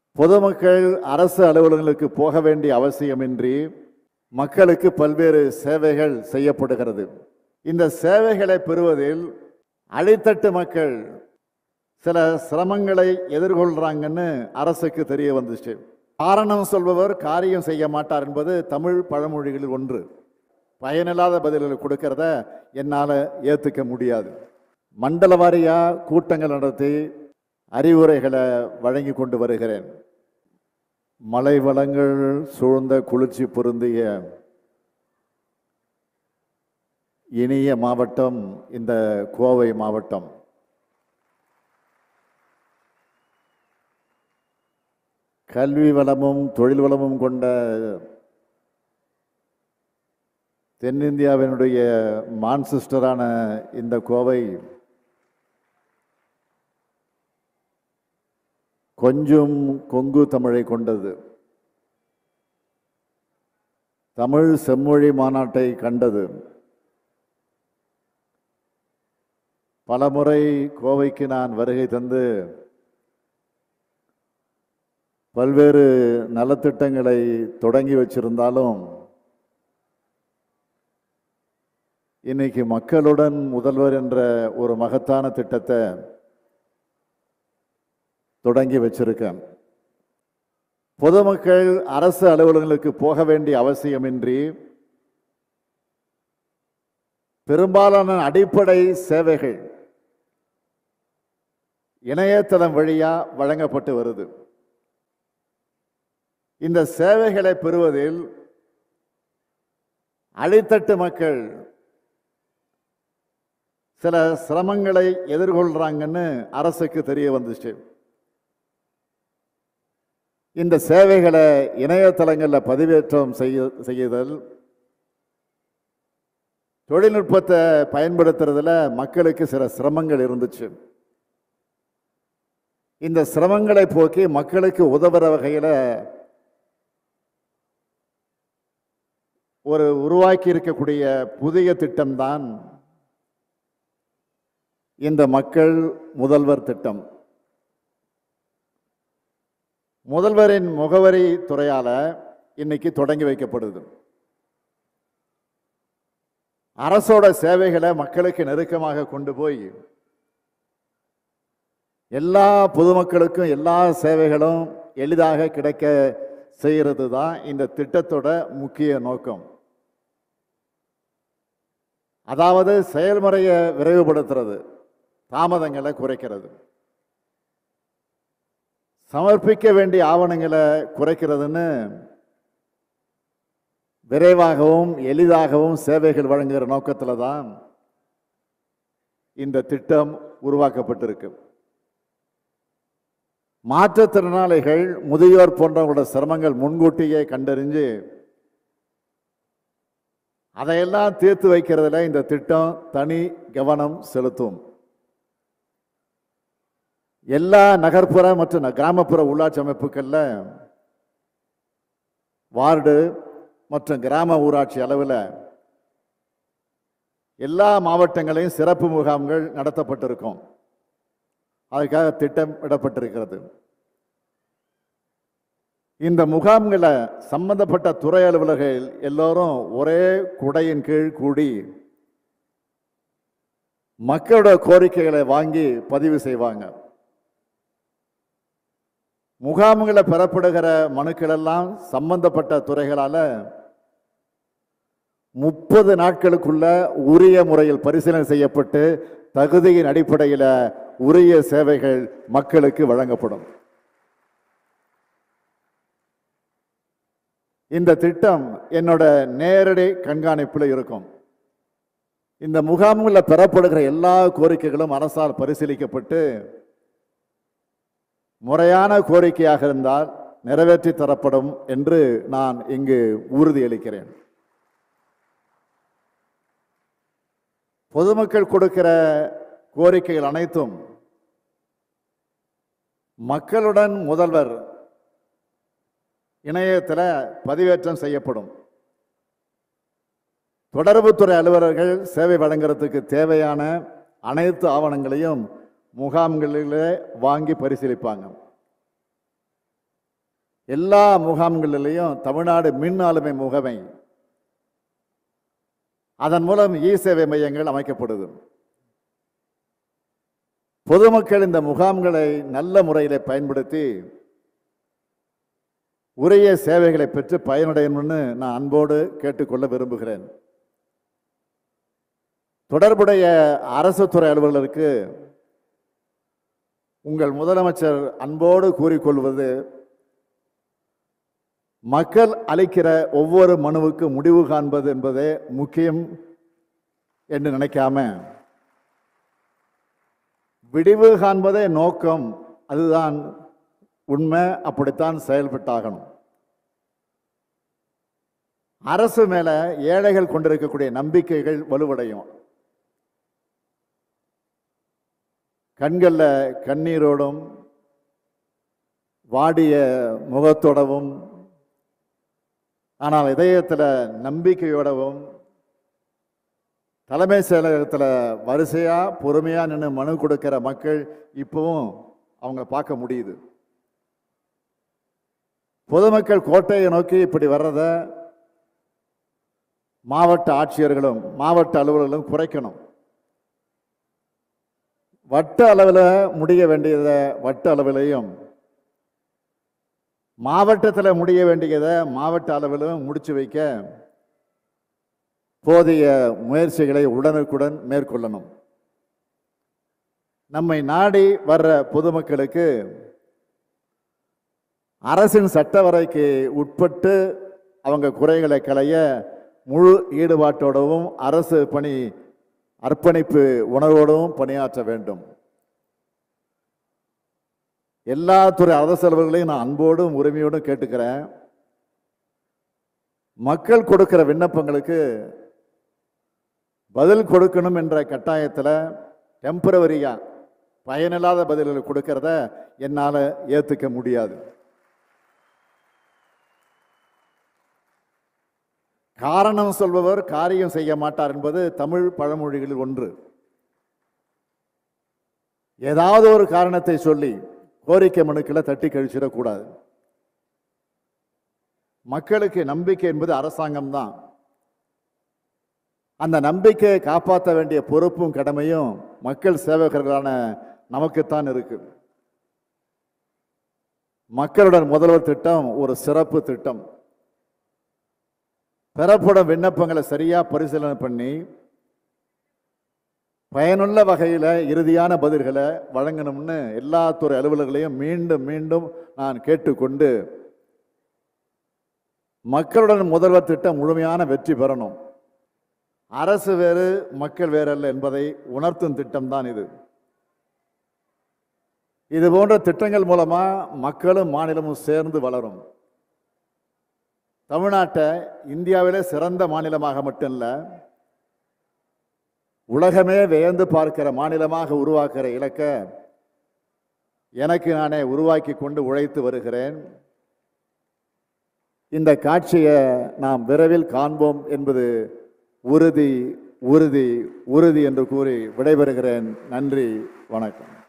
பொதுமக்கள் அரசு அலுவலகங்களுக்கு போக வேண்டிய அவசியமின்றி மக்களுக்கு பல்வேறு சேவைகள் செய்யப்படுகிறது. இந்த சேவைகளை பெறுவதில் அடித்தட்டு மக்கள் சில சிரமங்களை எதிர்கொள்றாங்கன்னு அரசுக்கு தெரிய வந்துச்சு. காரணம் சொல்பவர் காரியம் செய்ய மாட்டார் என்பது தமிழ் பழமொழிகளில் ஒன்று. பயனில்லாத பதில்களை கொடுக்கறத என்னால் ஏற்றுக்க முடியாது. மண்டல வாரியா கூட்டங்கள் நடத்தி அறிவுரைகளை வழங்கி கொண்டு வருகிறேன். மலை வளங்கள் சூழ்ந்த குளிர்ச்சி பொருந்திய இனிய மாவட்டம் இந்த கோவை மாவட்டம். கல்வி வளமும் தொழில் வளமும் கொண்ட தென்னிந்தியாவினுடைய மான்செஸ்டரான இந்த கோவை கொஞ்சம் கொங்கு தமிழை கொண்டது. தமிழ் செம்மொழி மாநாட்டை கண்டது. பலமுறை கோவைக்கு நான் வருகை தந்து பல்வேறு நலத்திட்டங்களை தொடங்கி வச்சிருந்தாலும் இன்னைக்கு மக்களுடன் முதல்வர் என்ற ஒரு மகத்தான திட்டத்தை தொடங்கி வச்சிருக்கேன். பொதுமக்கள் அரசு அலுவலகங்களுக்கு போக வேண்டிய அவசியமின்றி பெரும்பாலான அடிப்படை சேவைகள் இணையதளம் வழியா வழங்கப்பட்டு வருது. இந்த சேவைகளை பெறுவதில் அடித்தட்டு மக்கள் சில சிரமங்களை எதிர்கொள்றாங்கன்னு அரசுக்கு தெரிய வந்துச்சு. இந்த சேவைகளை இணையதளங்களில் பதிவேற்றம் செய்யுதல், தொழில்நுட்பத்தை பயன்படுத்துறதுல மக்களுக்கு சில சிரமங்கள் இருந்துச்சு. இந்த சிரமங்களை போக்கி மக்களுக்கு உதவுற வகையில் உருவாக்கி இருக்கக்கூடிய புதிய திட்டம்தான் இந்த மக்கள் முதல்வர் திட்டம். முதல்வரின் முகவரி துறையால இன்னைக்கு தொடங்கி வைக்கப்படுது. அரசோட சேவைகளை மக்களுக்கு நெருக்கமாக கொண்டு போய் எல்லா பொதுமக்களுக்கும் எல்லா சேவைகளும் எளிதாக கிடைக்க செய்கிறது தான் இந்த திட்டத்தோட முக்கிய நோக்கம். அதாவது செயல்முறையை விரைவுபடுத்துறது, தாமதங்களை குறைக்கிறது, சமர்ப்பிக்க வேண்டிய ஆவணங்களை குறைக்கிறதுன்னு விரைவாகவும் எளிதாகவும் சேவைகள் வழங்குகிற நோக்கத்தில் தான் இந்த திட்டம் உருவாக்கப்பட்டிருக்கு. மாற்றுத்திறனாளிகள், முதியோர் போன்றவங்களோட சிரமங்கள் முன்கூட்டியே கண்டறிஞ்சு அதையெல்லாம் தீர்த்து வைக்கிறதுல இந்த திட்டம் தனி கவனம் செலுத்தும். எல்லா நகர்ப்புற மற்றும் கிராமப்புற உள்ளாட்சி அமைப்புகளில் வார்டு மற்றும் கிராம ஊராட்சி அளவில் எல்லா மாவட்டங்களையும் சிறப்பு முகாம்கள் நடத்தப்பட்டிருக்கும். அதுக்காக திட்டமிடப்பட்டிருக்கிறது. இந்த முகாம்களை சம்பந்தப்பட்ட துறை அலுவலர்கள் எல்லோரும் ஒரே குடையின் கீழ் கூடி மக்களோட கோரிக்கைகளை வாங்கி பதிவு செய்வாங்க. முகாம்களை பெறப்படுகிற மனுக்கள் எல்லாம் சம்பந்தப்பட்ட துறைகளால 30 நாட்களுக்குள்ள உரிய முறையில் பரிசீலனை செய்யப்பட்டு தகுதியின் அடிப்படையில் உரிய சேவைகள் மக்களுக்கு வழங்கப்படும். இந்த திட்டம் என்னோட நேரடி கண்காணிப்பில் இருக்கும். இந்த முகாம்களில் பெறப்படுகிற எல்லா கோரிக்கைகளும் அரசால் பரிசீலிக்கப்பட்டு முறையான கோரிக்கையாக இருந்தால் நிறைவேற்றி தரப்படும் என்று நான் இங்கு உறுதியளிக்கிறேன். பொதுமக்கள் கொடுக்கிற கோரிக்கைகள் அனைத்தும் மக்களுடன் முதல்வர் இணையத்தில் பதிவேற்றம் செய்யப்படும். தொடர்புத்துறை அலுவலர்கள் சேவை வழங்குறதுக்கு தேவையான அனைத்து ஆவணங்களையும் முகாம்களிலே வாங்கி பரிசீலிப்பாங்க. எல்லா முகாம்களிலையும் தமிழ்நாடு மின் ஆளுமை முகமை, அதன் மூலம் இ-சேவை மையங்கள் அமைக்கப்படுது. பொதுமக்கள் இந்த முகாம்களை நல்ல முறையில் பயன்படுத்தி உரிய சேவைகளை பெற்று பயனடையணும்னு நான் அன்போடு கேட்டுக்கொள்ள விரும்புகிறேன். தொடர்புடைய அரசு துறை அலுவலருக்கு உங்கள் முதலமைச்சர் அன்போடு கூறிக்கொள்வது, மக்கள் அளிக்கிற ஒவ்வொரு மனுவுக்கு முடிவு காண்பது என்பதே முக்கியம் என்று நினைக்காம, விடிவு காண்பதே நோக்கம், அதுதான் உண்மை, அப்படித்தான் செயல்பட்டாகணும். அரசு மேல ஏழைகள் கொண்டிருக்கக்கூடிய நம்பிக்கைகள் வலுவடையும். கண்கள்ல கண்ணீரோடும் வாடிய முகத்தோடவும் ஆனால் இதயத்தில் நம்பிக்கையோடவும் தலைமை செயலகத்தில் வரிசையா பொறுமையா நின்று மனு கொடுக்கிற மக்கள் இப்பவும் அவங்க பார்க்க முடியுது. பொதுமக்கள் கோட்டையை நோக்கி இப்படி வர்றத மாவட்ட ஆட்சியர்களும் மாவட்ட அலுவலர்களும் குறைக்கணும். வட்ட அளவில் முடிய வேண்டியதை வட்ட அளவிலையும், மாவட்டத்தில் முடிய வேண்டியதை மாவட்ட அளவிலும் முடிச்சு வைக்க போதிய முயற்சிகளை உடனுக்குடன் மேற்கொள்ளணும். நம்மை நாடி வர்ற பொதுமக்களுக்கு அரசின் சட்டவரைக்கு உட்பட்டு அவங்க குறைகளை களைய முழு ஈடுபாட்டோடவும் அரசு பணி அர்ப்பணிப்பு உணர்வோடும் பணியாற்ற வேண்டும். எல்லா துறை அரசு அலுவலர்களையும் நான் அன்போடும் உரிமையோடும் கேட்டுக்கிறேன். மக்கள் கொடுக்கிற விண்ணப்பங்களுக்கு பதில் கொடுக்கணும் என்ற கட்டாயத்தில் டெம்பரவரியா பயனில்லாத பதில்களை கொடுக்கிறத என்னால் ஏற்றுக்க முடியாது. காரணம் சொல்பவர் காரியம் செய்ய மாட்டார் என்பது தமிழ் பழமொழிகளில் ஒன்று. ஏதாவது ஒரு காரணத்தை சொல்லி கோரிக்கை மனுக்களை தட்டி கழிச்சிடக்கூடாது. மக்களுக்கு நம்பிக்கை என்பது அரசாங்கம் தான். அந்த நம்பிக்கையை காப்பாற்ற வேண்டிய பொறுப்பும் கடமையும் மக்கள் சேவகர்களான நமக்குத்தான் இருக்கு. மக்களுடன் முதல்வர் திட்டம் ஒரு சிறப்பு திட்டம். பெறப்படும் விண்ணப்பங்களை சரியா பரிசீலனை பண்ணி பயனுள்ள வகையில் இறுதியான பதில்களை வழங்கணும்னு எல்லா துறை அலுவலர்களையும் மீண்டும் மீண்டும் நான் கேட்டுக்கொண்டு, மக்களுடன் முதல்வர் திட்டம் முழுமையான வெற்றி பெறணும். அரசு வேறு மக்கள் வேறு அல்ல என்பதை உணர்த்தும் திட்டம்தான் இது. இது போன்ற திட்டங்கள் மூலமா மக்களும் மாநிலமும் சேர்ந்து வளரும். தமிழ்நாட்டை இந்தியாவிலே சிறந்த மாநிலமாக மட்டும் இல்லை, உலகமே வியந்து பார்க்கிற மாநிலமாக உருவாக்குற இலக்கை எனக்கு நானே உருவாக்கி கொண்டு உழைத்து வருகிறேன். இந்த காட்சியை நாம் விரைவில் காண்போம் என்பது உறுதி உறுதி உறுதி என்று கூறி விடைபெறுகிறேன். நன்றி, வணக்கம்.